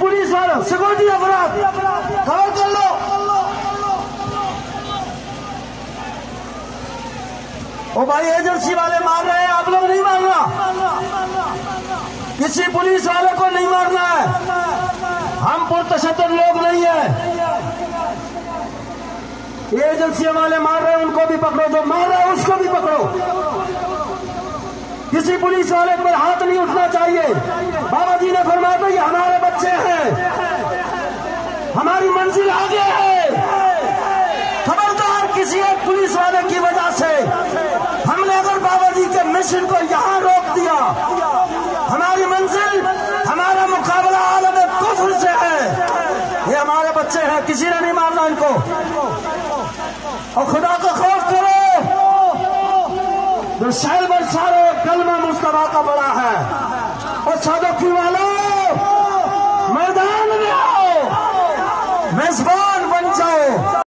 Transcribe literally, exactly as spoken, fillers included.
Police वालों security अफराद cover कर लो। ओ भाई एजेंसी वाले मार रहे हैं, आप लोग नहीं मारना, किसी पुलिस वाले को नहीं मारना है, हम पुरतशद्दुद लोग नहीं है। ये एजेंसी वाले मार रहे हैं उनको भी पकड़ो, जो मार रहा है उसको भी पकड़ो। किसी पुलिस वाले पर हाथ नहीं उठना चाहिए। बाबा जी ने फरमाया था ये हमारे बच्चे हैं, हमारी मंजिल आगे है। खबरदार किसी एक पुलिस वाले की वजह से हमने अगर बाबा जी के मिशन को यहां रोक दिया, हमारी मंजिल, हमारा मुकाबला आलम कुफ्र से है। ये हमारे बच्चे हैं, किसी ने नहीं मारना इनको। और खुदा का खौफ करो, जो शहर भर सारे कलमा मुस्तफा का बड़ा है। और सादकी वालों मैदान में आओ, मेजबान बन जाओ।